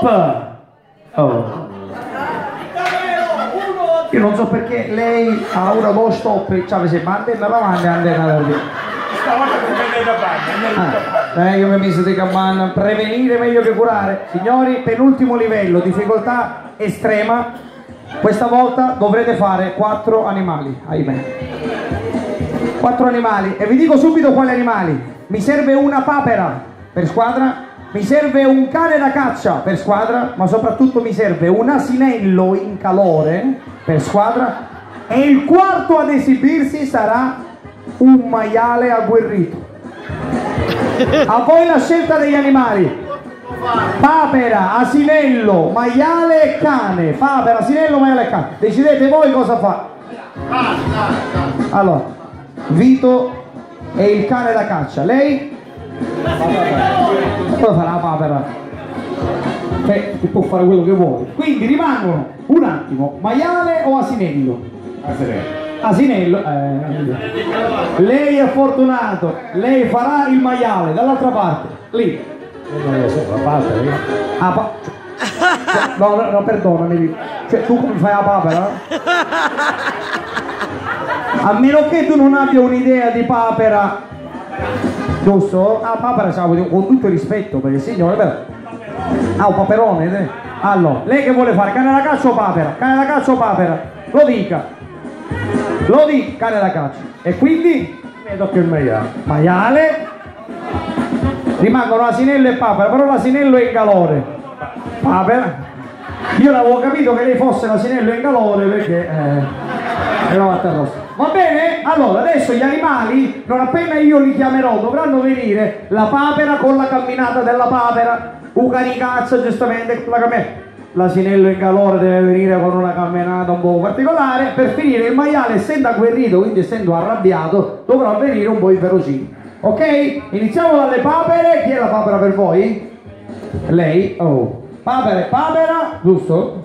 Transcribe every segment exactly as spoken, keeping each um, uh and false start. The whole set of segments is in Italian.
Stop! Oh. Io non so perché lei ha ora lo stop, cioè se ma andiamo avanti, andiamo avanti. Stavolta prendete da bagno, Ah, eh, io mi ho messo di capanna, prevenire meglio che curare. Signori, penultimo livello, difficoltà estrema. Questa volta dovrete fare quattro animali, ahimè. Quattro animali, e vi dico subito quali animali. Mi serve una papera per squadra, mi serve un cane da caccia per squadra, ma soprattutto mi serve un asinello in calore per squadra, e il quarto ad esibirsi sarà un maiale agguerrito. A voi la scelta degli animali: papera, asinello, maiale e cane. Papera, asinello, maiale e cane. Decidete voi cosa fa. Allora, Vito è il cane da caccia, lei? Cosa farà la papera? Cioè, può fare quello che vuole. Quindi rimangono un attimo, maiale o asinello? Asinello. Asinello, eh, lei è fortunato, lei farà il maiale dall'altra parte, lì. Non lo so, la papera io. Ah, pa no, no, no, perdonami, cioè tu come fai la papera? A meno che tu non abbia un'idea di papera, giusto? Ah, papera siamo con tutto il rispetto per il signore, però. Ah, un paperone, eh? Allora, lei che vuole fare? Cane da caccia o papera? Cane da caccia o papera? Lo dica. Lo dica, cane da caccia. E quindi? Mi tocca il maiale. Maiale. Rimangono asinello e papera, però l'asinello è in calore. Papera. Io l'avevo capito che lei fosse l'asinello in calore perché eh, ero fatta rossa. Va bene? Allora adesso gli animali, non appena io li chiamerò, dovranno venire. La papera con la camminata della papera, un canicazzo giustamente con la camminata. L'asinello in calore deve venire con una camminata un po' particolare. Per finire il maiale, essendo agguerrito, quindi essendo arrabbiato, dovrà venire un po' inferocito. Ok? Iniziamo dalle papere. Chi è la papera per voi? Lei? Oh. Papera e papera, giusto?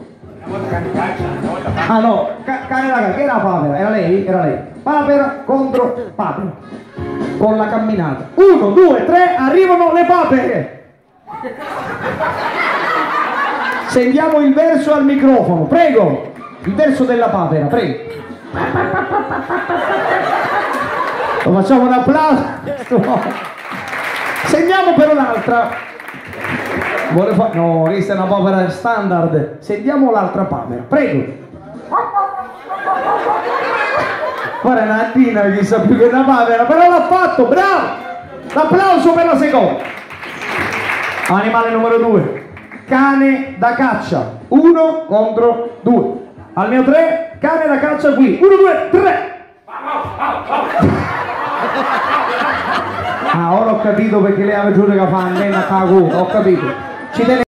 Ah no, ca cane da caccia, che era la papera? Era lei? Era lei. Papera contro papera. Con la camminata. Uno, due, tre, arrivano le papere. Sentiamo il verso al microfono, prego. Il verso della papera, prego. Lo facciamo un applauso. Sentiamo per un'altra. Vuole fare? No, questa è una papera standard. Sentiamo l'altra papera, prego. Guarda, una nattina che sa più che una papera, però l'ha fatto, bravo! L'applauso per la seconda. Animale numero due. Cane da caccia. Uno contro due. Al mio tre, cane da caccia qui. Uno, due, tre. Ah, ora ho capito perché lei aveva giurato che fa antenna a cago. Ho capito. Ci